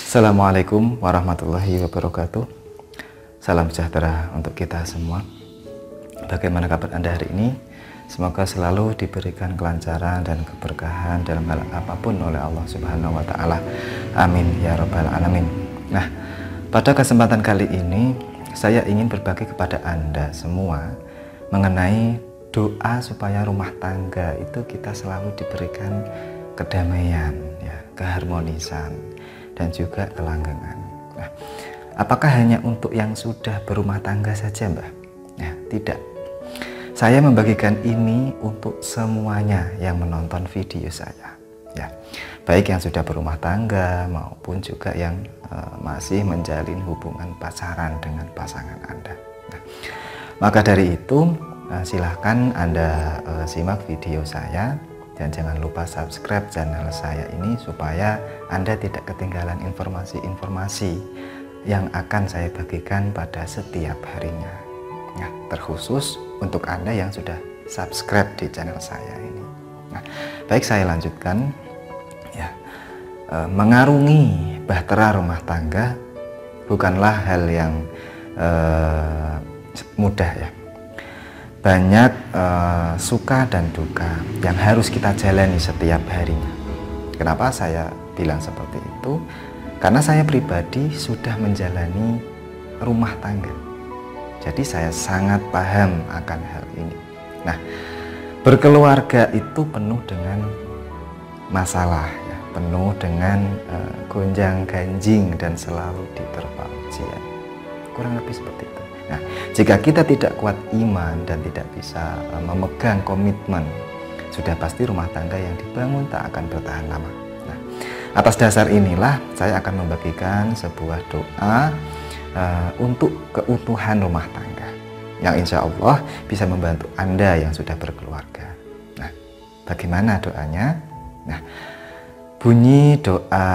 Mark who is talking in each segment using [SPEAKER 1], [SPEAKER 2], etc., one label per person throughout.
[SPEAKER 1] Assalamualaikum warahmatullahi wabarakatuh. Salam sejahtera untuk kita semua. Bagaimana kabar Anda hari ini? Semoga selalu diberikan kelancaran dan keberkahan dalam hal apapun oleh Allah Subhanahu wa Ta'ala. Amin ya Rabbal 'Alamin. Nah, pada kesempatan kali ini saya ingin berbagi kepada Anda semua mengenai doa supaya rumah tangga itu kita selalu diberikan kedamaian, ya, keharmonisan, dan juga kelanggengan. Nah, apakah hanya untuk yang sudah berumah tangga saja, Mbak? Ya, tidak. Saya membagikan ini untuk semuanya yang menonton video saya, ya, baik yang sudah berumah tangga maupun juga yang masih menjalin hubungan pacaran dengan pasangan Anda. Nah, maka dari itu silahkan Anda simak video saya. Dan jangan lupa subscribe channel saya ini supaya Anda tidak ketinggalan informasi-informasi yang akan saya bagikan pada setiap harinya. Nah, terkhusus untuk Anda yang sudah subscribe di channel saya ini. Nah, baik, saya lanjutkan. Ya, mengarungi bahtera rumah tangga bukanlah hal yang mudah, ya. Banyak suka dan duka yang harus kita jalani setiap harinya. Kenapa saya bilang seperti itu? Karena saya pribadi sudah menjalani rumah tangga. Jadi saya sangat paham akan hal ini. Nah, berkeluarga itu penuh dengan masalah, ya, penuh dengan gonjang-ganjing dan selalu diterpa ujian. Kurang lebih seperti itu. Nah, jika kita tidak kuat iman dan tidak bisa memegang komitmen, sudah pasti rumah tangga yang dibangun tak akan bertahan lama. Nah, atas dasar inilah saya akan membagikan sebuah doa untuk keutuhan rumah tangga yang insya Allah bisa membantu Anda yang sudah berkeluarga. Nah, bagaimana doanya? Nah, bunyi doa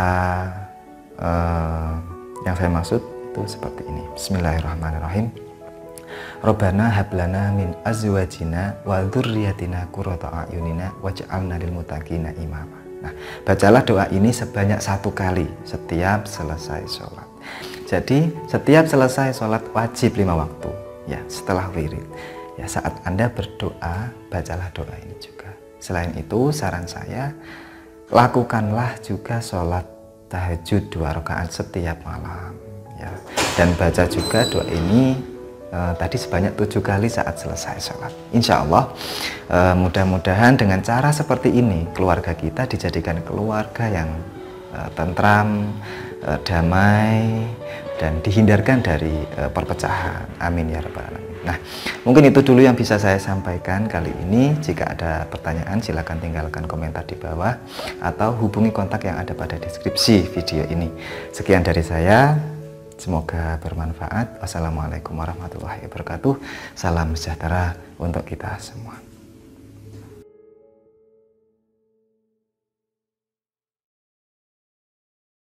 [SPEAKER 1] yang saya maksud itu seperti ini. Bismillahirrahmanirrahim. Rabbana hablana min azwajina wa dzurriyyatina qurrata a'yunina waj'alna lil muttaqina imama. Nah, bacalah doa ini sebanyak 1 kali setiap selesai sholat. Jadi setiap selesai sholat wajib 5 waktu, ya, setelah wirid, ya, saat Anda berdoa bacalah doa ini juga. Selain itu saran saya, lakukanlah juga sholat tahajud 2 rakaat setiap malam, ya, dan baca juga doa ini tadi sebanyak 7 kali saat selesai sholat. Insya Allah mudah-mudahan dengan cara seperti ini keluarga kita dijadikan keluarga yang tentram, damai, dan dihindarkan dari perpecahan. Amin ya Rabbal 'Alamin. Nah, mungkin itu dulu yang bisa saya sampaikan kali ini. Jika ada pertanyaan silakan tinggalkan komentar di bawah atau hubungi kontak yang ada pada deskripsi video ini. Sekian dari saya. Semoga bermanfaat. Wassalamualaikum warahmatullahi wabarakatuh. Salam sejahtera untuk kita semua.